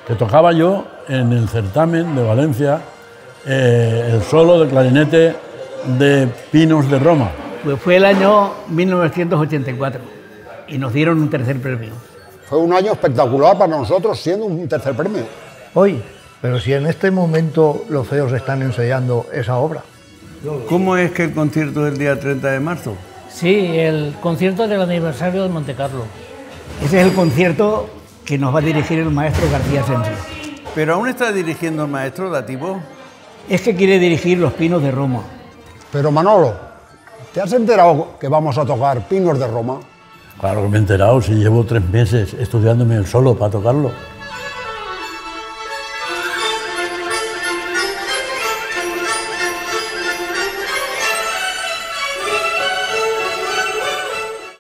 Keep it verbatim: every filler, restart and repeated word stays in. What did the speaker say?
que tocaba yo en el certamen de Valencia eh, el solo de clarinete de Pinos de Roma. Pues fue el año mil novecientos ochenta y cuatro y nos dieron un tercer premio. Fue un año espectacular para nosotros, siendo un tercer premio. Hoy, pero si en este momento los feos están ensayando esa obra. ¿Cómo es que el concierto es el día treinta de marzo? Sí, el concierto del aniversario de Montecarlo. Ese es el concierto que nos va a dirigir el maestro García Asensio. ¿Pero aún está dirigiendo el maestro Dativo? Es que quiere dirigir Los Pinos de Roma. Pero Manolo, ¿te has enterado que vamos a tocar Pinos de Roma? Claro que me he enterado, si llevo tres meses estudiándome el solo para tocarlo.